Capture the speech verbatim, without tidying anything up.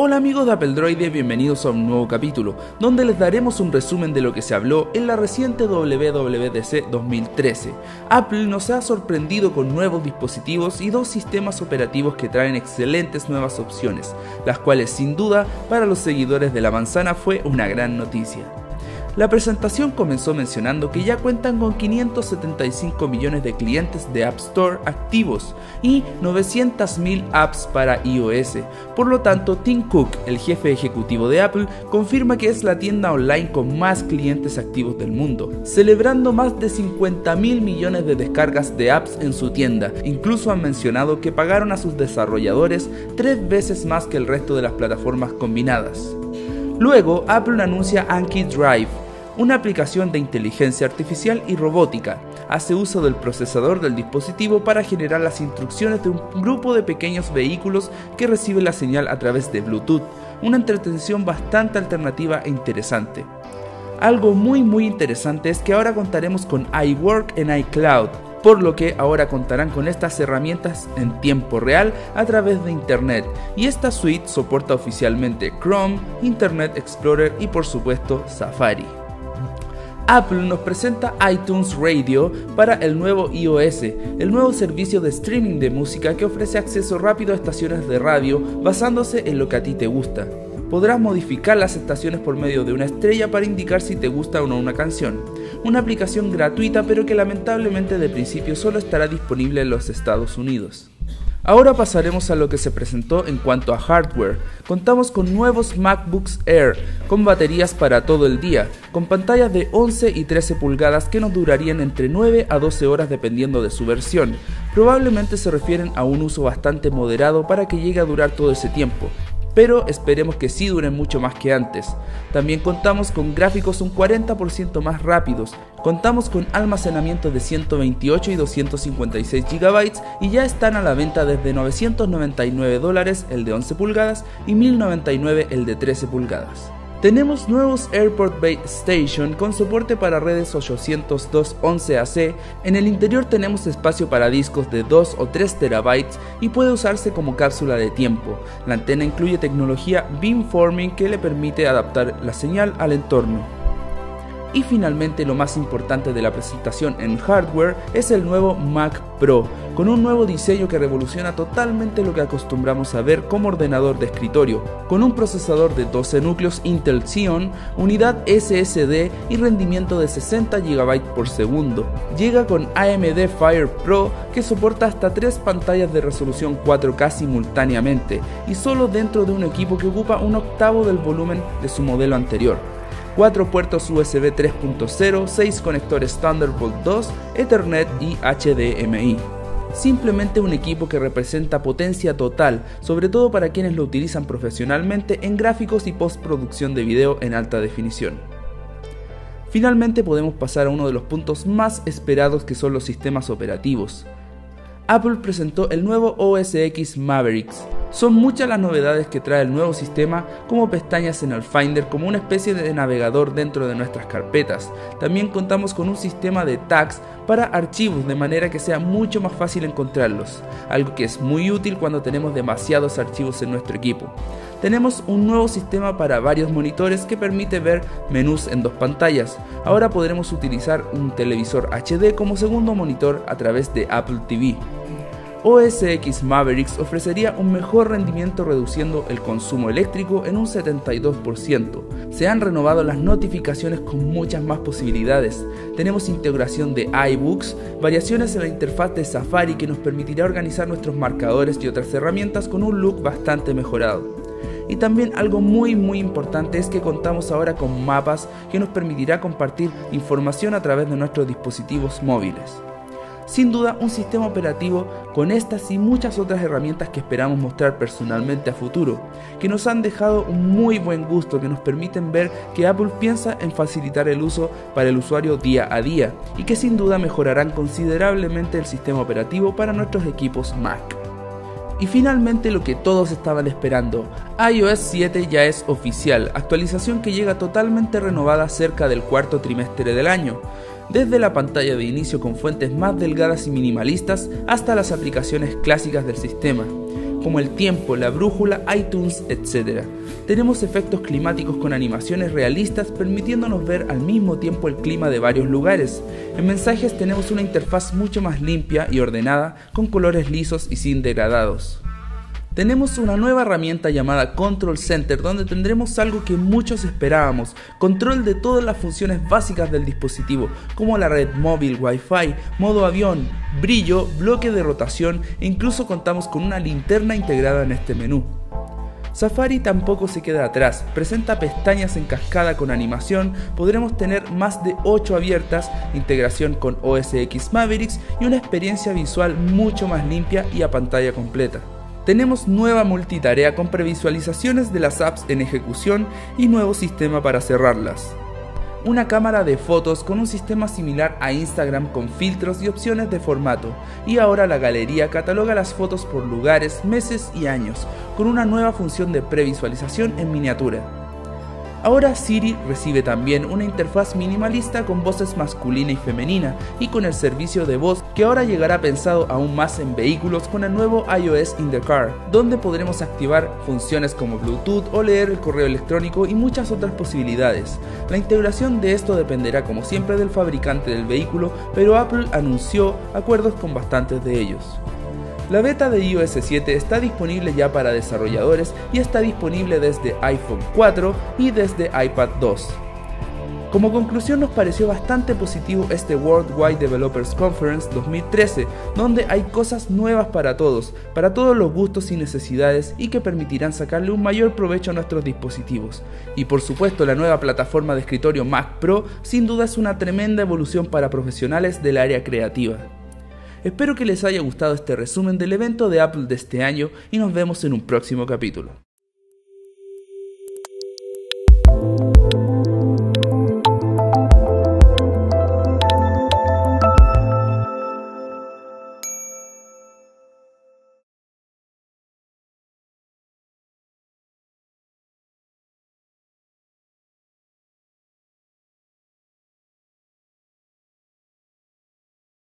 Hola amigos de Apple Droide, bienvenidos a un nuevo capítulo, donde les daremos un resumen de lo que se habló en la reciente W W D C dos mil trece. Apple nos ha sorprendido con nuevos dispositivos y dos sistemas operativos que traen excelentes nuevas opciones, las cuales sin duda para los seguidores de la manzana fue una gran noticia. La presentación comenzó mencionando que ya cuentan con quinientos setenta y cinco millones de clientes de App Store activos y novecientas mil apps para iOS. Por lo tanto, Tim Cook, el jefe ejecutivo de Apple, confirma que es la tienda online con más clientes activos del mundo, celebrando más de cincuenta mil millones de descargas de apps en su tienda. Incluso han mencionado que pagaron a sus desarrolladores tres veces más que el resto de las plataformas combinadas. Luego, Apple anuncia Anki Drive, una aplicación de inteligencia artificial y robótica. Hace uso del procesador del dispositivo para generar las instrucciones de un grupo de pequeños vehículos que reciben la señal a través de Bluetooth, una entretención bastante alternativa e interesante. Algo muy muy interesante es que ahora contaremos con iWork en iCloud, por lo que ahora contarán con estas herramientas en tiempo real a través de Internet, y esta suite soporta oficialmente Chrome, Internet Explorer y por supuesto Safari. Apple nos presenta iTunes Radio para el nuevo iOS, el nuevo servicio de streaming de música que ofrece acceso rápido a estaciones de radio basándose en lo que a ti te gusta. Podrás modificar las estaciones por medio de una estrella para indicar si te gusta o no una canción. Una aplicación gratuita pero que lamentablemente de principio solo estará disponible en los Estados Unidos. Ahora pasaremos a lo que se presentó en cuanto a hardware. Contamos con nuevos MacBooks Air, con baterías para todo el día, con pantallas de once y trece pulgadas que nos durarían entre nueve a doce horas dependiendo de su versión. Probablemente se refieren a un uso bastante moderado para que llegue a durar todo ese tiempo, pero esperemos que sí duren mucho más que antes. También contamos con gráficos un cuarenta por ciento más rápidos, contamos con almacenamiento de ciento veintiocho y doscientos cincuenta y seis gigabytes y ya están a la venta desde novecientos noventa y nueve dólares el de once pulgadas y mil noventa y nueve el de trece pulgadas. Tenemos nuevos AirPort Base Station con soporte para redes ochocientos dos punto once A C, en el interior tenemos espacio para discos de dos o tres terabytes y puede usarse como cápsula de tiempo. La antena incluye tecnología beamforming que le permite adaptar la señal al entorno. Y finalmente lo más importante de la presentación en hardware es el nuevo Mac Pro, con un nuevo diseño que revoluciona totalmente lo que acostumbramos a ver como ordenador de escritorio, con un procesador de doce núcleos Intel Xeon, unidad S S D y rendimiento de sesenta gigabytes por segundo. Llega con A M D Fire Pro que soporta hasta tres pantallas de resolución cuatro K simultáneamente y solo dentro de un equipo que ocupa un octavo del volumen de su modelo anterior. cuatro puertos U S B tres punto cero, seis conectores Thunderbolt dos, Ethernet y H D M I. Simplemente un equipo que representa potencia total, sobre todo para quienes lo utilizan profesionalmente en gráficos y postproducción de video en alta definición. Finalmente podemos pasar a uno de los puntos más esperados, que son los sistemas operativos. Apple presentó el nuevo O S X Mavericks. Son muchas las novedades que trae el nuevo sistema, como pestañas en el Finder como una especie de navegador dentro de nuestras carpetas. También contamos con un sistema de tags para archivos de manera que sea mucho más fácil encontrarlos, algo que es muy útil cuando tenemos demasiados archivos en nuestro equipo. Tenemos un nuevo sistema para varios monitores que permite ver menús en dos pantallas. Ahora podremos utilizar un televisor H D como segundo monitor a través de Apple T V. O S X Mavericks ofrecería un mejor rendimiento reduciendo el consumo eléctrico en un setenta y dos por ciento. Se han renovado las notificaciones con muchas más posibilidades. Tenemos integración de iBooks, variaciones en la interfaz de Safari que nos permitirá organizar nuestros marcadores y otras herramientas con un look bastante mejorado. Y también algo muy muy importante es que contamos ahora con mapas que nos permitirá compartir información a través de nuestros dispositivos móviles. Sin duda, un sistema operativo con estas y muchas otras herramientas que esperamos mostrar personalmente a futuro, que nos han dejado un muy buen gusto, que nos permiten ver que Apple piensa en facilitar el uso para el usuario día a día y que sin duda mejorarán considerablemente el sistema operativo para nuestros equipos Mac. Y finalmente lo que todos estaban esperando, iOS siete ya es oficial, actualización que llega totalmente renovada cerca del cuarto trimestre del año. desde la pantalla de inicio con fuentes más delgadas y minimalistas hasta las aplicaciones clásicas del sistema, como el tiempo, la brújula, iTunes, etcétera. Tenemos efectos climáticos con animaciones realistas permitiéndonos ver al mismo tiempo el clima de varios lugares. En mensajes tenemos una interfaz mucho más limpia y ordenada, con colores lisos y sin degradados. Tenemos una nueva herramienta llamada Control Center, donde tendremos algo que muchos esperábamos: control de todas las funciones básicas del dispositivo, como la red móvil, Wi-Fi, modo avión, brillo, bloque de rotación e incluso contamos con una linterna integrada en este menú. Safari tampoco se queda atrás, presenta pestañas en cascada con animación, podremos tener más de ocho abiertas, integración con O S X Mavericks y una experiencia visual mucho más limpia y a pantalla completa. Tenemos nueva multitarea con previsualizaciones de las apps en ejecución y nuevo sistema para cerrarlas. Una cámara de fotos con un sistema similar a Instagram con filtros y opciones de formato, y ahora la galería cataloga las fotos por lugares, meses y años, con una nueva función de previsualización en miniatura. Ahora Siri recibe también una interfaz minimalista con voces masculina y femenina y con el servicio de voz que ahora llegará pensado aún más en vehículos con el nuevo iOS in the Car, donde podremos activar funciones como Bluetooth o leer el correo electrónico y muchas otras posibilidades. La integración de esto dependerá como siempre del fabricante del vehículo, pero Apple anunció acuerdos con bastantes de ellos. La beta de iOS siete está disponible ya para desarrolladores y está disponible desde iPhone cuatro y desde iPad dos. Como conclusión, nos pareció bastante positivo este Worldwide Developers Conference dos mil trece, donde hay cosas nuevas para todos, para todos los gustos y necesidades, y que permitirán sacarle un mayor provecho a nuestros dispositivos. Y por supuesto, la nueva plataforma de escritorio Mac Pro sin duda es una tremenda evolución para profesionales del área creativa. Espero que les haya gustado este resumen del evento de Apple de este año y nos vemos en un próximo capítulo.